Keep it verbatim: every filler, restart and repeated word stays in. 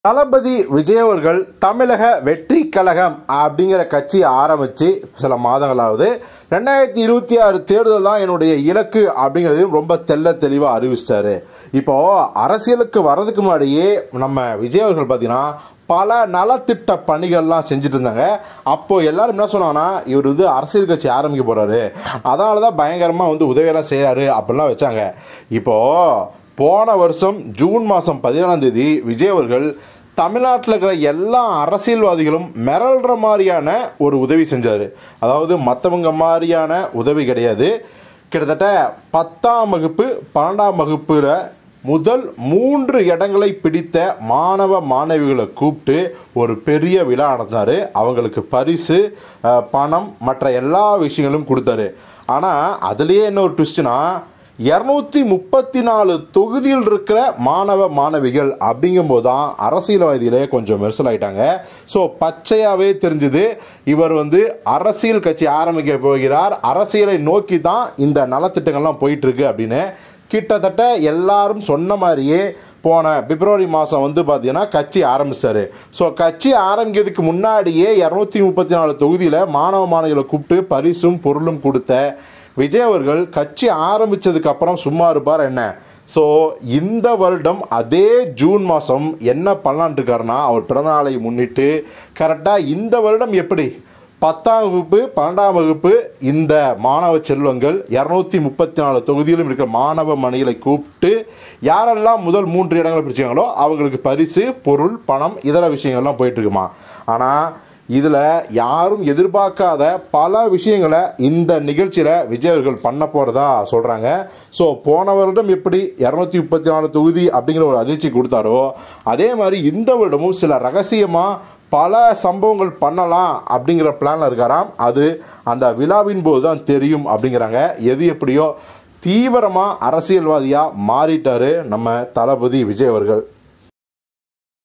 தளபதி விஜய் அவர்கள் தமிழக வெற்றி கழகம் அப்படிங்கிற கட்சி ஆரம்பித்து சில மாதங்களாவது ரெண்டாயிரத்தி இருபத்தி ஆறு தேர்தல் தான் என்னுடைய இலக்கு அப்படிங்கிறதையும் ரொம்ப தெல்ல தெளிவாக அறிவிச்சிட்டாரு. இப்போது அரசியலுக்கு வர்றதுக்கு முன்னாடியே நம்ம விஜய் அவர்கள் பார்த்தீங்கன்னா பல நலத்திட்ட பணிகள்லாம் செஞ்சுட்டு இருந்தாங்க. அப்போது எல்லாரும் என்ன சொன்னாங்கன்னா, இவர் வந்து அரசியல் கட்சி ஆரம்பிக்க போகிறாரு, அதனால தான் பயங்கரமாக வந்து உதவியெல்லாம் செய்கிறாரு அப்படிலாம் வச்சாங்க. இப்போது போன வருஷம் ஜூன் மாதம் பதினேழாம் தேதி விஜய் அவர்கள் தமிழ்நாட்டில் இருக்கிற எல்லா அரசியல்வாதிகளும் மிரள்ற மாதிரியான ஒரு உதவி செஞ்சார். அதாவது மற்றவங்க மாதிரியான உதவி கிடையாது. கிட்டத்தட்ட பத்தாம் வகுப்பு பன்னெண்டாம் வகுப்பில் முதல் மூன்று இடங்களை பிடித்த மாணவ மாணவிகளை கூப்பிட்டு ஒரு பெரிய விழா நடத்தினார். அவங்களுக்கு பரிசு, பணம், மற்ற எல்லா விஷயங்களும் கொடுத்தாரு. ஆனால் அதுலேயே என்ன ஒரு ட்விஸ்ட்னா, இரநூத்தி முப்பத்தி நாலு தொகுதியில் இருக்கிற மாணவ மாணவிகள் அப்படிங்கும்போது தான் அரசியல்வாதிகளே கொஞ்சம் மெர்சலாயிட்டாங்க. ஸோ பச்சையாகவே தெரிஞ்சுது, இவர் வந்து அரசியல் கட்சி ஆரம்பிக்க போகிறார், அரசியலை நோக்கி தான் இந்த நலத்திட்டங்கள்லாம் போயிட்டுருக்கு அப்படின்னு. கிட்டத்தட்ட எல்லாரும் சொன்ன மாதிரியே போன பிப்ரவரி மாதம் வந்து பார்த்தீங்கன்னா கட்சி ஆரம்பிச்சார். ஸோ கட்சி ஆரம்பிக்கிறதுக்கு முன்னாடியே இரநூத்தி முப்பத்தி நாலு தொகுதியில் மாணவ மாணவிகளை கூப்பிட்டு பரிசும் பொருளும் கொடுத்த விஜய் அவர்கள் கட்சி ஆரம்பித்ததுக்கு அப்புறம் சும்மா இருப்பார் என்ன? ஸோ இந்த வருடம் அதே ஜூன் மாதம் என்ன பண்ணலான் இருக்காருன்னா, அவர் பிறந்தநாளை முன்னிட்டு கரெக்டாக இந்த வருடம் எப்படி பத்தாம் வகுப்பு பன்னெண்டாம் வகுப்பு இந்த மாணவ செல்வங்கள் இரநூத்தி முப்பத்தி நாலு தொகுதியிலும் இருக்கிற மாணவ மணிகளை கூப்பிட்டு யாரெல்லாம் முதல் மூன்று இடங்களை பிடிச்சாங்களோ அவங்களுக்கு பரிசு, பொருள், பணம், இதர விஷயங்கள்லாம் போயிட்டுருக்குமா. ஆனால் இதில் யாரும் எதிர்பார்க்காத பல விஷயங்களை இந்த நிகழ்ச்சியில் விஜய் அவர்கள் பண்ண போகிறதா சொல்கிறாங்க. ஸோ போன வருடம் எப்படி இரநூத்தி முப்பத்தி நாலு தொகுதி அப்படிங்கிற ஒரு அதிர்ச்சி கொடுத்தாரோ, அதே மாதிரி இந்த வருடமும் சில ரகசியமாக பல சம்பவங்கள் பண்ணலாம் அப்படிங்கிற பிளானில் இருக்காராம். அது அந்த விழாவின் போது தான் தெரியும் அப்படிங்கிறாங்க. எது எப்படியோ தீவிரமாக அரசியல்வாதியாக மாறிட்டார் நம்ம தளபதி விஜய் அவர்கள்.